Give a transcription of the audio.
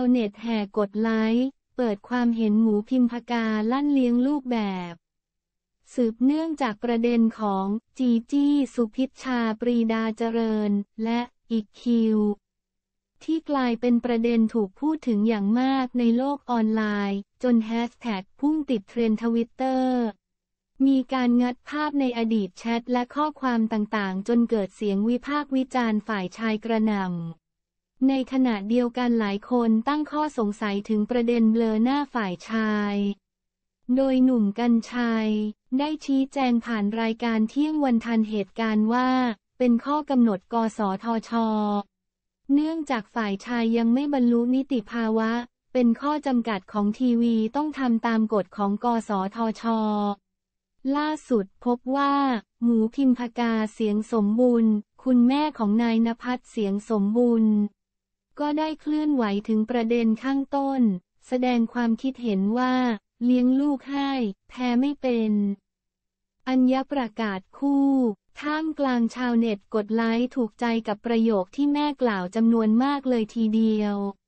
าวเน็ตแห่กดไลค์เปิดความเห็นหมูพิมพกาลั่นเลี้ยงลูกแบบสืบเนื่องจากประเด็นของจีจี้สุพิชชาปรีดาเจริญและอีกคิวที่กลายเป็นประเด็นถูกพูดถึงอย่างมากในโลกออนไลน์จนแฮชแท็กพุ่งติดเทรนด์ทวิตเตอร์มีการงัดภาพในอดีตแชทและข้อความต่างๆจนเกิดเสียงวิพากษ์วิจารณ์ฝ่ายชายกระหน่ำในขณะเดียวกันหลายคนตั้งข้อสงสัยถึงประเด็นเบลอหน้าฝ่ายชายโดยหนุ่มกรรชัยได้ชี้แจงผ่านรายการเที่ยงวันทันเหตุการณ์ว่าเป็นข้อกำหนดกสทช.เนื่องจากฝ่ายชายยังไม่บรรลุนิติภาวะเป็นข้อจำกัดของทีวีต้องทำตามกฎของกสทช.ล่าสุดพบว่าหมูพิมพกาเสียงสมบุญคุณแม่ของนายณภัทรเสียงสมบุญก็ได้เคลื่อนไหวถึงประเด็นข้างต้นแสดงความคิดเห็นว่าเลี้ยงลูกให้แพ้ไม่เป็นอัญญประกาศคู่ท่ามกลางชาวเน็ตกดไลค์ถูกใจกับประโยคที่แม่กล่าวจำนวนมากเลยทีเดียว